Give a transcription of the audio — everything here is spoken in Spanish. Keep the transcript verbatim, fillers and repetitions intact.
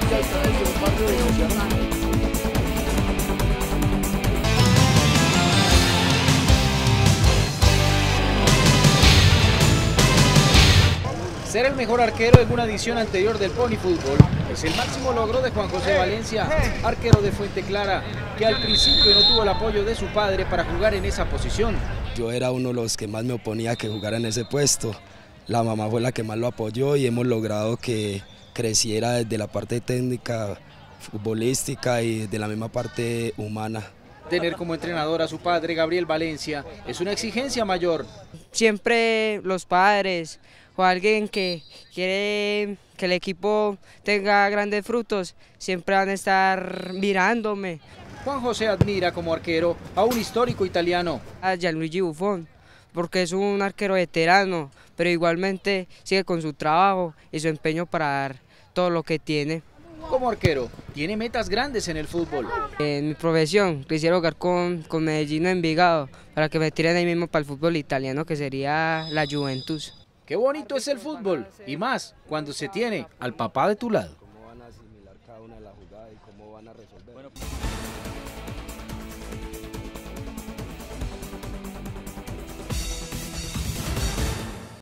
Villa Vistalegre, un barrio de Sociedad. Ser el mejor arquero en una edición anterior del Pony Fútbol es el máximo logro de Juan José Valencia, arquero de Fuente Clara, que al principio no tuvo el apoyo de su padre para jugar en esa posición. Yo era uno de los que más me oponía a que jugara en ese puesto. La mamá fue la que más lo apoyó y hemos logrado que creciera desde la parte técnica, futbolística y desde la misma parte humana. Tener como entrenador a su padre, Gabriel Valencia, es una exigencia mayor. Siempre los padres o alguien que quiere que el equipo tenga grandes frutos, siempre van a estar mirándome. Juan José admira como arquero a un histórico italiano. A Gianluigi Buffon, porque es un arquero veterano, pero igualmente sigue con su trabajo y su empeño para dar todo lo que tiene. Como arquero, tiene metas grandes en el fútbol. En mi profesión, quisiera jugar con, con Medellín o Envigado, para que me tiren ahí mismo para el fútbol italiano, que sería la Juventus. Qué bonito es el fútbol, y más cuando se tiene al papá de tu lado. ¿Cómo van a asimilar cada una de las jugadas y cómo van a resolver?